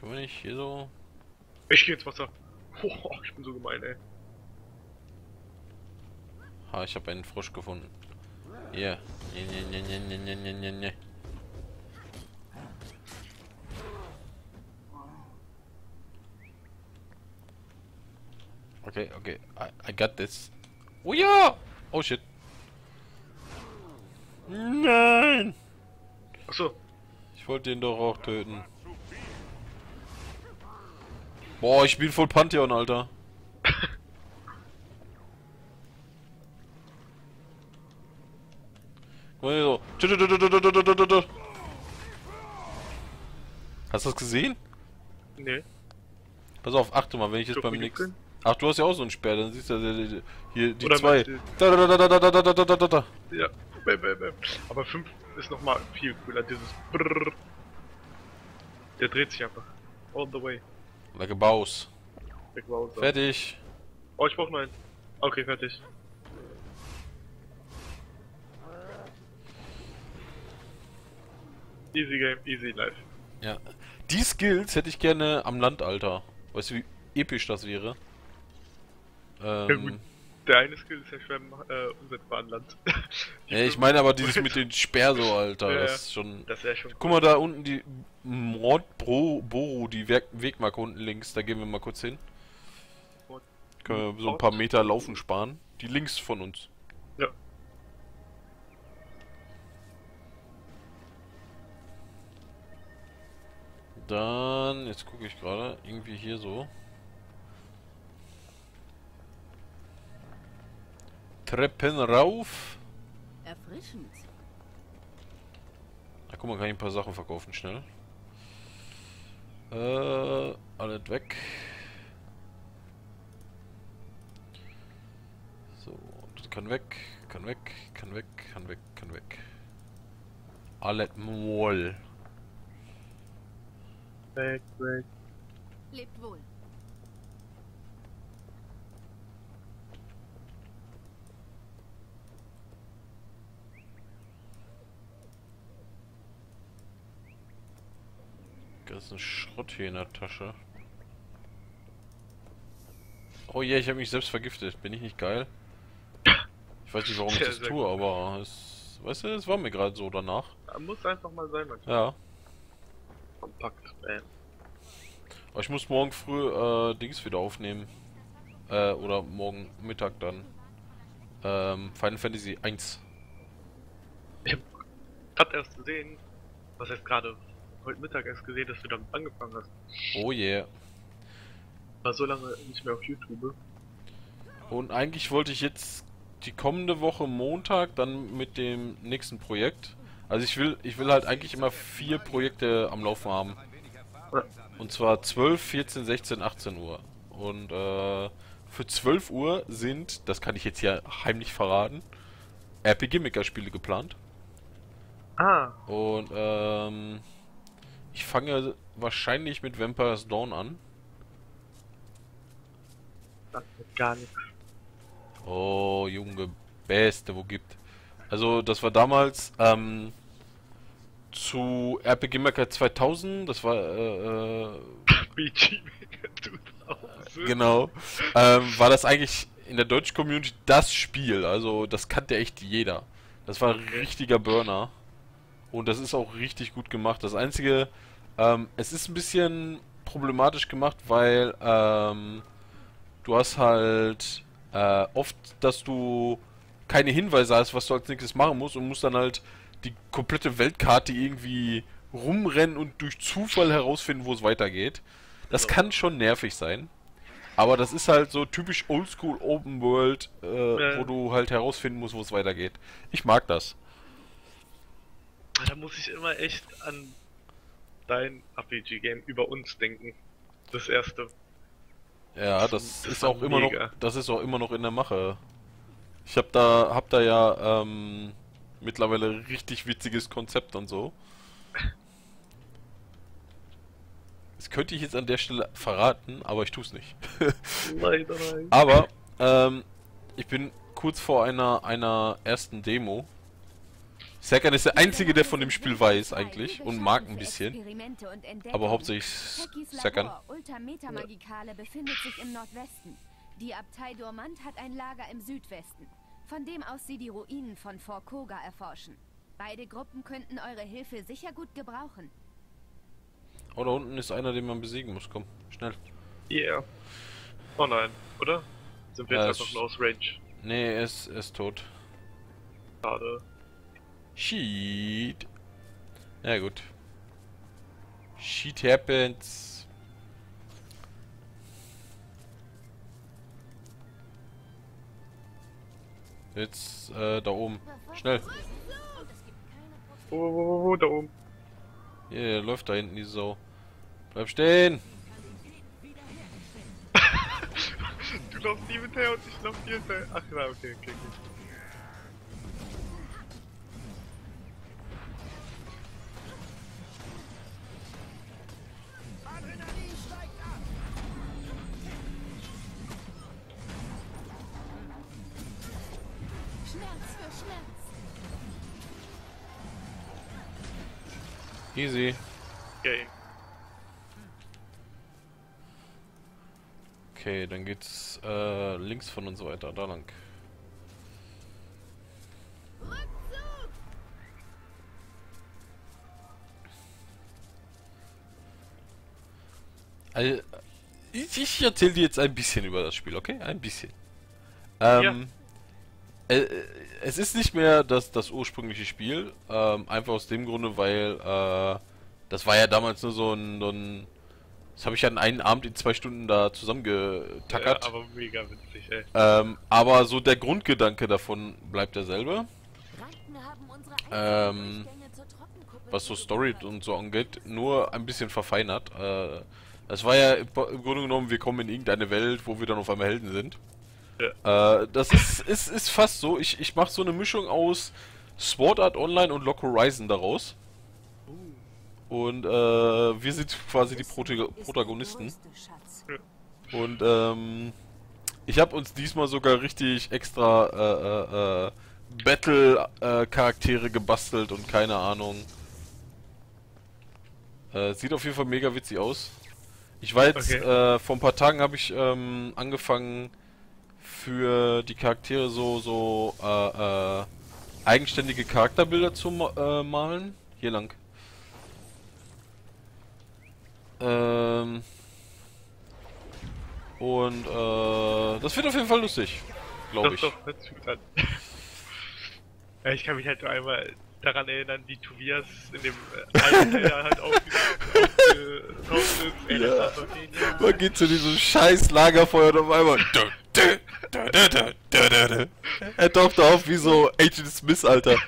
Können wir nicht hier so... Ich geh ins Wasser. Boah, ich bin so gemein, ey. Ah, ich habe einen Frosch gefunden. Hier. Ne. Okay, okay. I got this. Oh ja! Oh shit. Nein! Achso. Ich wollte den doch auch töten. Boah, ich bin voll Pantheon, Alter. Guck mal hier so. Hast du das gesehen? Nee. Pass auf, achte mal, wenn ich jetzt So, beim wie geht's nächsten... denn? Ach, du hast ja auch so einen Speer, dann siehst du hier die Oder zwei. meinst du- Da. Ja. Bäm. Aber 5 ist nochmal viel cooler, dieses Brrrr. Der dreht sich einfach. All the way. Like a Baus. Weg war unser. Fertig. Oh, ich brauch noch einen. Okay, fertig. Easy Game, easy life. Ja. Die Skills hätte ich gerne am Land, Alter. Weißt du, wie episch das wäre? Ja gut. Der eine Skill ist ja schwer umsetzbar an Land. Ja, ich meine aber dieses mit den Speer so, Alter. Ja, Das ist schon... Das wäre schon Guck mal da unten die Boru, die Wegmarke unten links. Da gehen wir mal kurz hin. Können wir so ein paar Meter Laufen sparen. Die links von uns. Ja. Dann, jetzt gucke ich gerade, irgendwie hier so. Treppen rauf. Erfrischend. Na guck mal, kann ich ein paar Sachen verkaufen, schnell. Alles weg. So, das kann weg, kann weg. Alles mal. Weg. Lebt wohl. Ganzen Schrott hier in der Tasche. Oh je, ich habe mich selbst vergiftet. Bin ich nicht geil? Ich weiß nicht, warum ich das Sehr tue, gut. aber es, weißt du, es war mir gerade so danach. Muss einfach mal sein, manchmal. Ja. Kompakt. Aber ich muss morgen früh Dings wieder aufnehmen. Oder morgen Mittag dann. Final Fantasy 1. Ich hab grad erst gesehen, was heißt gerade, heute Mittag erst gesehen, dass du damit angefangen hast. Oh yeah. War so lange nicht mehr auf YouTube. Und eigentlich wollte ich jetzt die kommende Woche Montag dann mit dem nächsten Projekt. Also ich will halt eigentlich immer 4 Projekte am Laufen haben. Ja. Und zwar 12, 14, 16, 18 Uhr. Und für 12 Uhr sind, das kann ich jetzt hier heimlich verraten, RPG Maker Spiele geplant. Ah, Und ich fange wahrscheinlich mit Vampire's Dawn an. das wird gar nichts. Oh, Junge, Beste, wo gibt. Also, das war damals zu RPG Maker 2000, das war BG Maker 2000. genau, war das eigentlich in der deutschen Community das Spiel. Also, das kannte echt jeder. Das war ein richtiger Burner. Und das ist auch richtig gut gemacht. Das Einzige, es ist ein bisschen problematisch gemacht, weil du hast halt oft, dass du keine Hinweise hast, was du als nächstes machen musst und musst dann halt die komplette Weltkarte irgendwie rumrennen und durch Zufall herausfinden, wo es weitergeht. Das kann schon nervig sein. Aber das ist halt so typisch Oldschool Open World, wo du halt herausfinden musst, wo es weitergeht. Ich mag das. Da muss ich immer echt an dein RPG-Game über uns denken. Das erste. Ja, Das das ist war auch immer noch, mega. das ist auch immer noch in der Mache. Ich hab da ja mittlerweile richtig witziges Konzept und so. Das könnte ich jetzt an der Stelle verraten, aber ich tue es nicht. Leider nein. Aber ich bin kurz vor einer ersten Demo. Serkan ist der Einzige, der von dem Spiel weiß eigentlich und mag ein bisschen. Aber hauptsächlich Serkan. Ultrametamagikale befindet sich im Nordwesten. Die Abtei Dormant hat ein Lager im Südwesten, von dem aus sie die Ruinen von Fort Koga erforschen. Beide Gruppen könnten eure Hilfe sicher gut gebrauchen. Oh, da unten ist einer, den man besiegen muss. Komm, schnell. Yeah. Oh nein, oder? Sind wir Ja, jetzt einfach nur aus Range? Nee, er ist tot. Schade. Shit. Na gut. Shit happens. Jetzt, da oben. Schnell. Oh, da oben. Hier, läuft da hinten die Sau. Bleib stehen! Du laufst nie hinterher und ich lauf dir hinterher. Ach ja, okay. Easy. Okay. Okay, dann geht's links von uns weiter, da lang. Also, ich erzähle dir jetzt ein bisschen über das Spiel, okay? Ein bisschen. Es ist nicht mehr das ursprüngliche Spiel, einfach aus dem Grunde, weil das war ja damals nur so ein das habe ich an einem Abend in 2 Stunden da zusammengetackert. Ja, aber mega witzig, ey. Aber so der Grundgedanke davon bleibt derselbe. Was so Story und so angeht, nur ein bisschen verfeinert. Es war ja im Grunde genommen, wir kommen in irgendeine Welt, wo wir dann auf einmal Helden sind. Ja. Das ist fast so, ich mache so eine Mischung aus Sword Art Online und Log Horizon daraus. Und wir sind quasi die Protagonisten. Und ich habe uns diesmal sogar richtig extra Battle-Charaktere gebastelt und keine Ahnung. Sieht auf jeden Fall mega witzig aus. Ich war jetzt, vor ein paar Tagen habe ich angefangen für die Charaktere so eigenständige Charakterbilder zu malen. Hier lang. Das wird auf jeden Fall lustig, glaube ich. Doch, hört sich gut an. Ja, ich kann mich halt nur einmal daran erinnern, wie Tobias in dem einen Teil halt aufgetaucht ist. Ey, das war so genial. Man geht zu diesem scheiß Lagerfeuer und auf einmal er taucht auf wie so Agent Smith, Alter.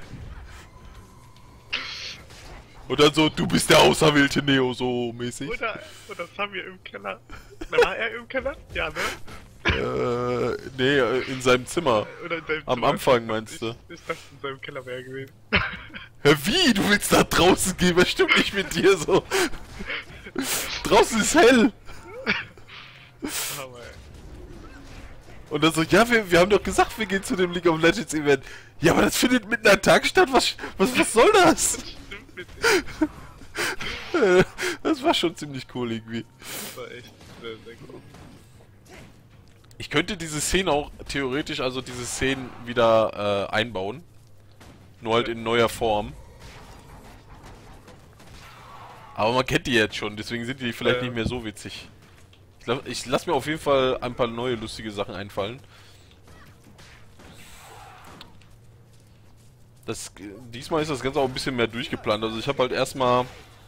Und dann so, du bist der auserwählte Neo, so mäßig. Oder Samir im Keller. War er im Keller? Ja, ne? Nee, in seinem Zimmer. Oder in seinem Am Zimmer. Anfang meinst du? Ich dachte, in seinem Keller wäre er gewesen. Hä, wie? Du willst da draußen gehen? Was stimmt nicht mit dir so? Draußen ist hell! Aber, Und dann so, ja, wir haben doch gesagt, wir gehen zu dem League of Legends Event. Ja, aber das findet mitten am Tag statt. Was soll das? stimmt mit Das war schon ziemlich cool irgendwie. Das war echt sehr, sehr cool. Ich könnte diese Szene auch theoretisch, also diese Szenen wieder einbauen. Nur halt in neuer Form. Aber man kennt die jetzt schon, deswegen sind die vielleicht nicht mehr so witzig. Ich lasse mir auf jeden Fall ein paar neue lustige Sachen einfallen. Diesmal ist das Ganze auch ein bisschen mehr durchgeplant. Also ich habe halt erstmal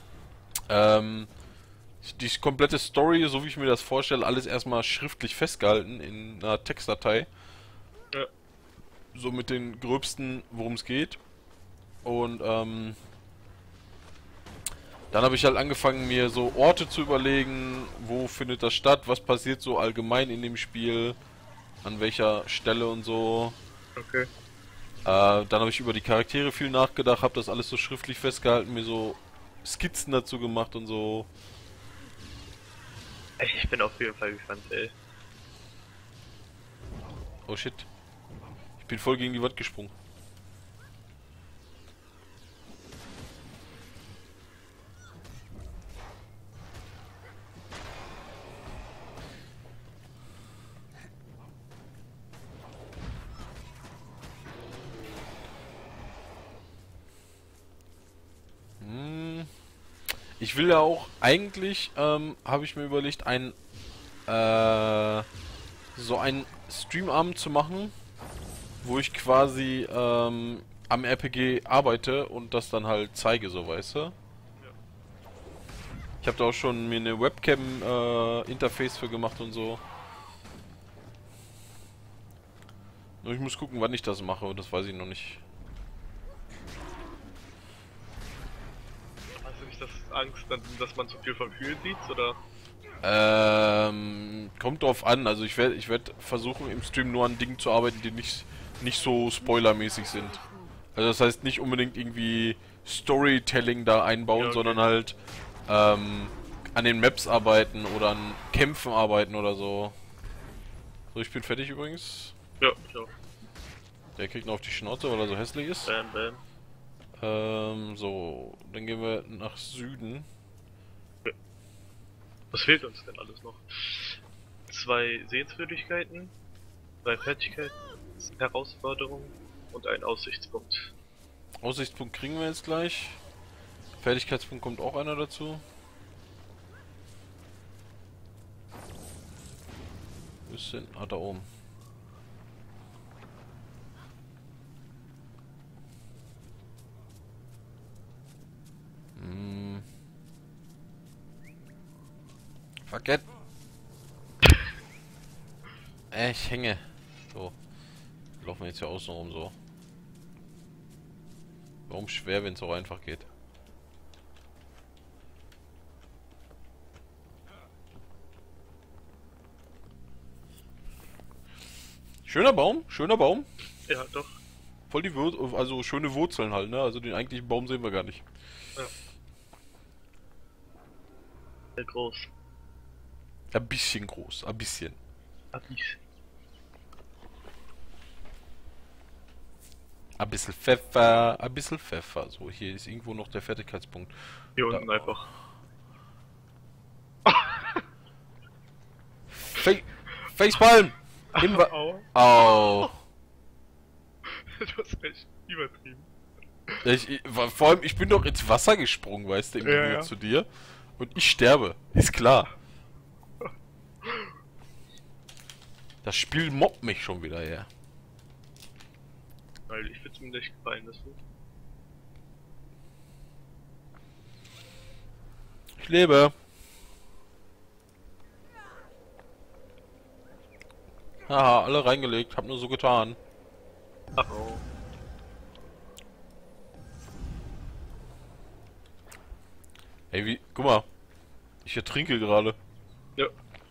die komplette Story, so wie ich mir das vorstelle, alles erstmal schriftlich festgehalten in einer Textdatei. Ja. So mit den gröbsten, worum es geht. Und dann habe ich halt angefangen, mir so Orte zu überlegen, wo findet das statt, was passiert so allgemein in dem Spiel, an welcher Stelle und so. Okay. Dann habe ich über die Charaktere viel nachgedacht, habe das alles so schriftlich festgehalten, mir so Skizzen dazu gemacht und so. Ich bin auf jeden Fall gespannt, ey. Oh shit. Ich bin voll gegen die Wand gesprungen. Ich will ja auch, eigentlich, habe ich mir überlegt, so einen Streamabend zu machen, wo ich quasi, am RPG arbeite und das dann halt zeige, so, weißt du? Ich habe da auch schon mir eine Webcam, Interface für gemacht und so. Nur ich muss gucken, wann ich das mache, und das weiß ich noch nicht. Hast du nicht das Angst, dass man zu viel vom Spiel sieht, oder? Kommt drauf an. Also ich werd versuchen, im Stream nur an Dingen zu arbeiten, die nicht so spoilermäßig sind. Also das heißt nicht unbedingt irgendwie Storytelling da einbauen, Ja, okay. sondern halt an den Maps arbeiten oder an Kämpfen arbeiten oder so. So, ich bin fertig übrigens. Ja, ja. Der kriegt noch auf die Schnauze, weil er so hässlich ist. Bam, bam. So, dann gehen wir nach Süden. Was fehlt uns denn alles noch? 2 Sehenswürdigkeiten, 3 Fertigkeiten, Herausforderungen und ein Aussichtspunkt. Aussichtspunkt kriegen wir jetzt gleich. Fertigkeitspunkt kommt auch einer dazu. Wo ist denn? Ah, da oben. Fuck it. Ich hänge. So. Laufen wir jetzt hier außen rum so. Warum schwer, wenn es so einfach geht? Schöner Baum, schöner Baum. Ja, doch. Voll die also schöne Wurzeln halt, ne? Also den eigentlichen Baum sehen wir gar nicht. Ja. Sehr groß. Ein bisschen groß, ein bisschen. Abis. Ein bisschen Pfeffer, ein bisschen Pfeffer. So, hier ist irgendwo noch der Fertigkeitspunkt. Hier Da. unten einfach. Facepalm! Au. Au! Du hast recht. Übertrieben. Vor allem, ich bin doch ins Wasser gesprungen, weißt du, im Ja, Gegensatz ja. zu dir. Und ich sterbe. Ist klar. Das Spiel mobbt mich schon wieder, ja. Weil ich würde mir nicht gefallen lassen. Ich lebe. Haha, alle reingelegt. Hab nur so getan. Ach oh. Ey, wie... Guck mal. Ich ertrinke gerade. Ja.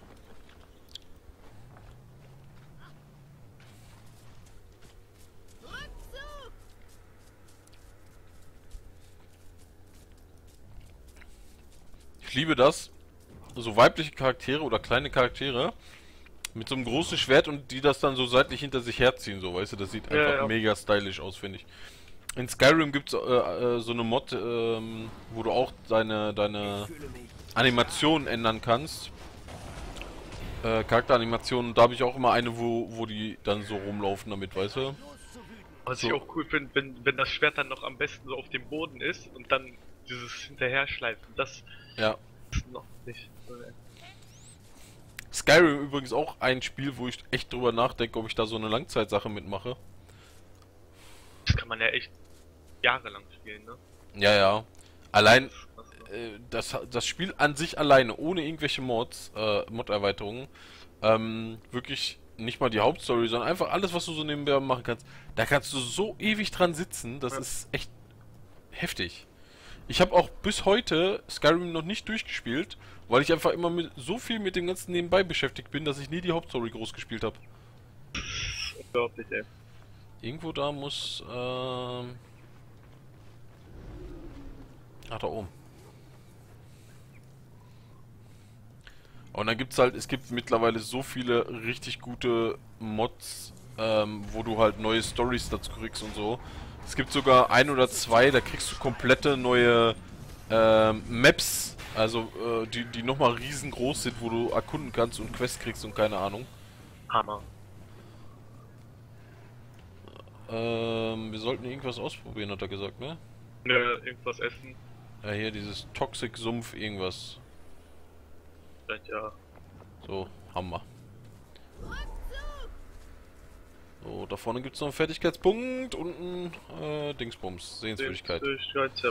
Ich liebe das. So weibliche Charaktere oder kleine Charaktere mit so einem großen Schwert und die das dann so seitlich hinter sich herziehen, so, weißt du, das sieht einfach Ja. mega stylisch aus, finde ich. In Skyrim gibt es so eine Mod, wo du auch deine Animationen ändern kannst. Charakteranimationen, da habe ich auch immer eine, wo die dann so rumlaufen damit, weißt du? Was So. ich auch cool finde, wenn das Schwert dann noch am besten so auf dem Boden ist und dann dieses Hinterherschleifen, das Ja. ist noch nicht. Skyrim übrigens auch ein Spiel, wo ich echt drüber nachdenke, ob ich da so eine Langzeitsache mitmache. Das kann man ja echt jahrelang spielen, ne? Ja, ja. Allein Das ist krass, ne? das Spiel an sich alleine, ohne irgendwelche Mod-Erweiterungen, wirklich nicht mal die Hauptstory, sondern einfach alles, was du so nebenbei machen kannst, da kannst du so ewig dran sitzen, das Ja. ist echt heftig. Ich habe auch bis heute Skyrim noch nicht durchgespielt, weil ich einfach immer so viel mit dem ganzen nebenbei beschäftigt bin, dass ich nie die Hauptstory groß gespielt habe. Unglaublich, ey. Irgendwo da muss, ach, da oben. Und dann gibt's halt, es gibt mittlerweile so viele richtig gute Mods, wo du halt neue Stories dazu kriegst und so. Es gibt sogar 1 oder 2, da kriegst du komplette neue Maps, also die nochmal riesengroß sind, wo du erkunden kannst und Quests kriegst und keine Ahnung. Hammer. Wir sollten irgendwas ausprobieren, hat er gesagt, ne? Nö, irgendwas essen. Ja, hier dieses Toxic-Sumpf irgendwas. Ja. So, haben wir. So, da vorne gibt es noch einen Fertigkeitspunkt und einen Dingsbums, Sehenswürdigkeit. Sehenswürdigkeit.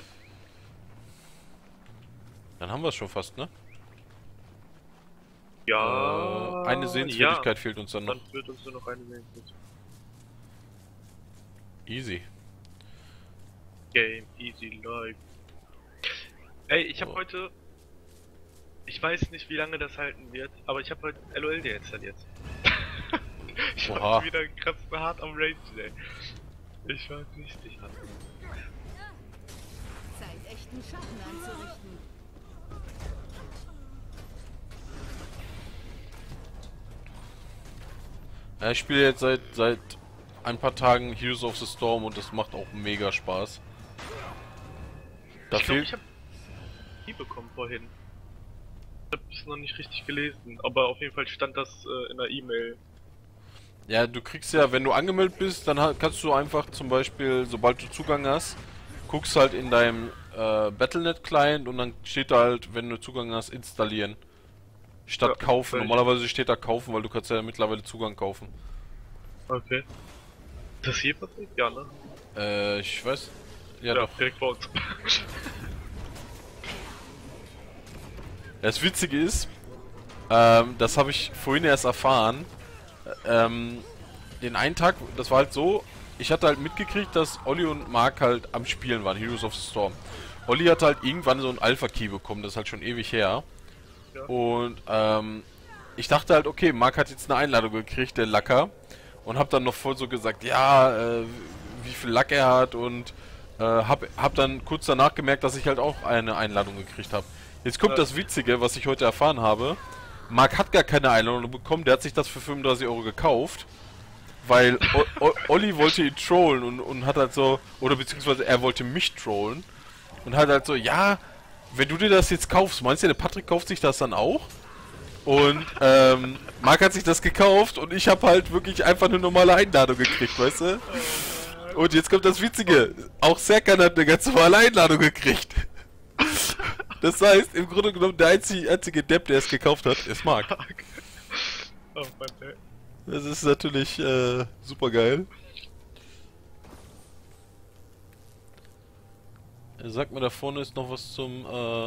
Dann haben wir es schon fast, ne? Ja. Eine Sehenswürdigkeit ja. fehlt uns dann noch. Dann fehlt uns nur noch eine Sehenswürdigkeit. Easy. Game easy life. Ey, ich habe heute. Ich weiß nicht, wie lange das halten wird, aber ich habe heute LOL deinstalliert. Ich Oha. war wieder krass hart am Rage, ey. Ich war richtig hart. Zeit, echten Schatten anzurichten. Ja, ich spiele jetzt seit ein paar Tagen Heroes of the Storm und das macht auch mega Spaß. Da Ich glaube, fehlt. ich habe die bekommen vorhin. Ich habe es noch nicht richtig gelesen, aber auf jeden Fall stand das in der E-Mail. Ja, du kriegst ja, wenn du angemeldet bist, dann kannst du einfach zum Beispiel, sobald du Zugang hast, guckst halt in deinem Battle.net-Client und dann steht da halt, wenn du Zugang hast, installieren. Statt Ja, kaufen. weil Normalerweise steht da kaufen, weil du kannst ja mittlerweile Zugang kaufen. Okay. Das hier passiert? Ja, ne? Ich weiß. Ja, Ja, doch. direkt bei uns. Das Witzige ist, das habe ich vorhin erst erfahren. Den einen Tag, das war halt so, ich hatte halt mitgekriegt, dass Olli und Mark halt am Spielen waren, Heroes of the Storm. Olli hat halt irgendwann so ein Alpha-Key bekommen, das ist halt schon ewig her. Ja. Und ich dachte halt, okay, Mark hat jetzt eine Einladung gekriegt, der Lacker. Und hab dann noch voll so gesagt, ja, wie viel Lack er hat und hab dann kurz danach gemerkt, dass ich halt auch eine Einladung gekriegt habe. Jetzt kommt das Witzige, was ich heute erfahren habe. Mark hat gar keine Einladung bekommen, der hat sich das für 35 € gekauft. Weil Olli wollte ihn trollen und hat halt so, oder beziehungsweise er wollte mich trollen. Und hat halt so, ja, wenn du dir das jetzt kaufst, meinst du, der Patrick kauft sich das dann auch? Und Marc hat sich das gekauft und ich habe halt wirklich einfach eine normale Einladung gekriegt, weißt du? Und jetzt kommt das Witzige, auch Serkan hat eine ganz normale Einladung gekriegt. Das heißt, im Grunde genommen, der einzige Depp, der es gekauft hat, ist Marc. Oh Mann, ey. Das ist natürlich super geil. Sag mir, da vorne ist noch was zum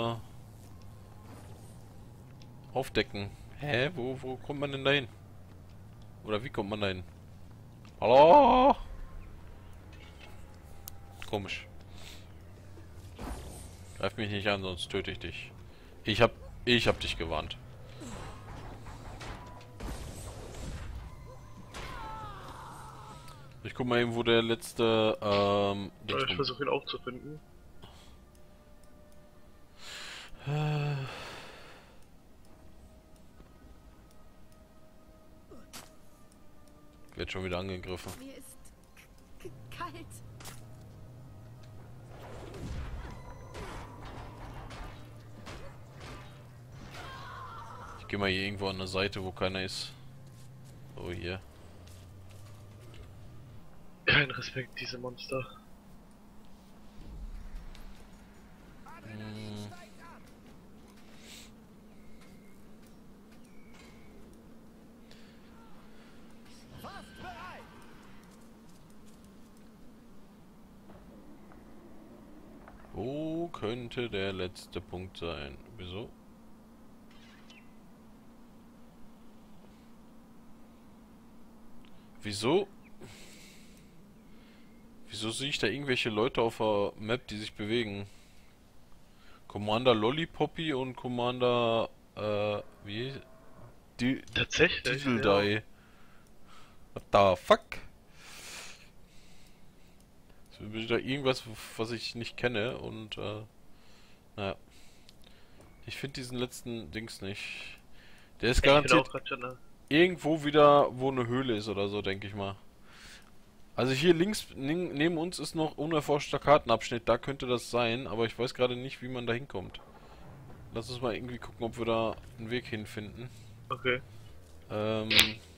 Aufdecken. Hä? Wo kommt man denn da hin? Oder wie kommt man da hin? Hallo? Komisch. Greif mich nicht an, sonst töte ich dich. Ich hab dich gewarnt. Ich guck mal eben, wo der letzte, Ich versuche ihn auch zu finden. Wird schon wieder angegriffen. Mir ist kalt. Ich gehe mal hier irgendwo an der Seite, wo keiner ist. So, hier. Kein Respekt, diese Monster. Wo könnte der letzte Punkt sein? Wieso? Wieso? Wieso sehe ich da irgendwelche Leute auf der Map, die sich bewegen? Commander Lollipoppy und Commander, wie? Tatsächlich? Dieseldie. Ja. What the fuck? Es ist wieder irgendwas, was ich nicht kenne und, naja. Ich finde diesen letzten Dings nicht. Der ist Ich bin garantiert auch grad schon, ne? irgendwo wieder, wo eine Höhle ist oder so, denke ich mal. Also hier links neben uns ist noch unerforschter Kartenabschnitt, da könnte das sein, aber ich weiß gerade nicht, wie man da hinkommt. Lass uns mal irgendwie gucken, ob wir da einen Weg hinfinden. Okay.